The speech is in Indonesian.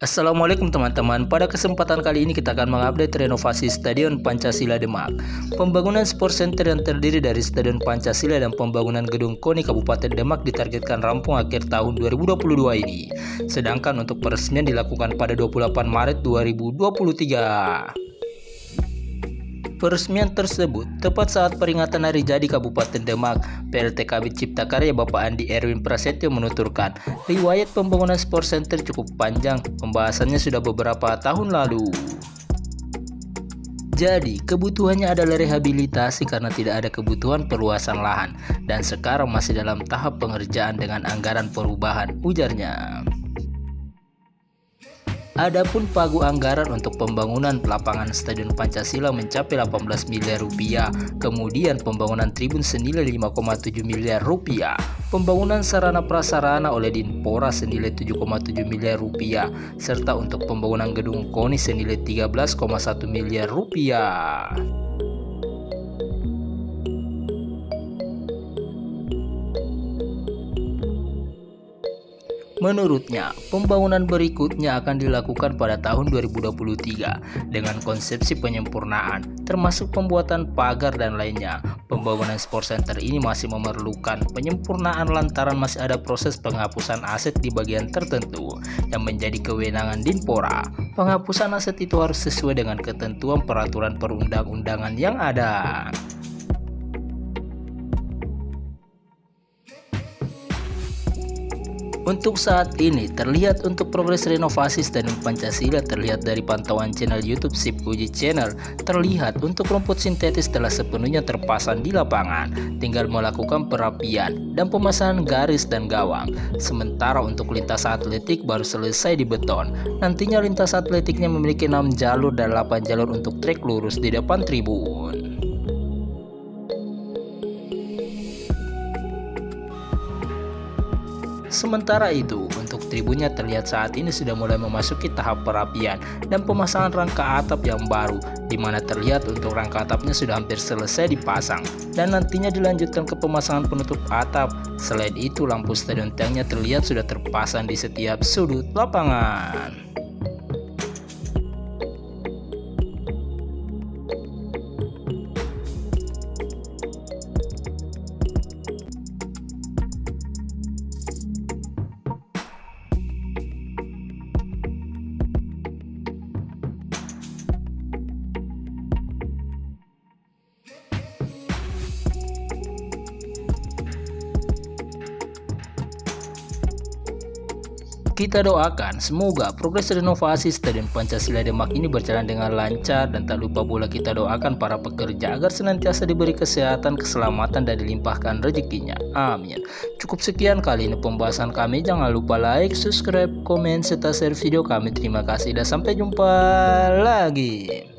Assalamualaikum teman-teman. Pada kesempatan kali ini kita akan mengupdate renovasi Stadion Pancasila Demak. Pembangunan Sport Center yang terdiri dari Stadion Pancasila dan pembangunan Gedung KONI Kabupaten Demak ditargetkan rampung akhir tahun 2022 ini. Sedangkan untuk peresmian dilakukan pada 28 Maret 2023. Peresmian tersebut tepat saat peringatan Hari Jadi Kabupaten Demak. PLT Kabid Cipta Karya Bapak Andi Erwin Prasetyo menuturkan, riwayat pembangunan Sport Center cukup panjang, pembahasannya sudah beberapa tahun lalu. Jadi, kebutuhannya adalah rehabilitasi karena tidak ada kebutuhan perluasan lahan, dan sekarang masih dalam tahap pengerjaan dengan anggaran perubahan, ujarnya. Adapun pagu anggaran untuk pembangunan lapangan Stadion Pancasila mencapai 18 miliar rupiah, kemudian pembangunan tribun senilai 5,7 miliar rupiah, pembangunan sarana prasarana oleh Dinpora senilai 7,7 miliar rupiah, serta untuk pembangunan gedung KONI senilai 13,1 miliar rupiah. Menurutnya, pembangunan berikutnya akan dilakukan pada tahun 2023 dengan konsepsi penyempurnaan, termasuk pembuatan pagar dan lainnya. Pembangunan Sport Center ini masih memerlukan penyempurnaan lantaran masih ada proses penghapusan aset di bagian tertentu yang menjadi kewenangan Dinpora. Penghapusan aset itu harus sesuai dengan ketentuan peraturan perundang-undangan yang ada. Untuk saat ini, terlihat untuk progres renovasi Stadion Pancasila terlihat dari pantauan channel YouTube Sip Uji Channel. Terlihat untuk rumput sintetis telah sepenuhnya terpasang di lapangan, tinggal melakukan perapian dan pemasangan garis dan gawang. Sementara untuk lintas atletik baru selesai di beton. Nantinya lintas atletiknya memiliki 6 jalur dan 8 jalur untuk trek lurus di depan tribun. Sementara itu, untuk tribunnya terlihat saat ini sudah mulai memasuki tahap perapian dan pemasangan rangka atap yang baru, di mana terlihat untuk rangka atapnya sudah hampir selesai dipasang dan nantinya dilanjutkan ke pemasangan penutup atap. Selain itu, lampu stadion tiangnya terlihat sudah terpasang di setiap sudut lapangan. Kita doakan semoga progres renovasi Stadion Pancasila Demak ini berjalan dengan lancar, dan tak lupa pula kita doakan para pekerja agar senantiasa diberi kesehatan, keselamatan, dan dilimpahkan rezekinya. Amin. Cukup sekian kali ini pembahasan kami. Jangan lupa like, subscribe, komen, serta share video kami. Terima kasih dan sampai jumpa lagi.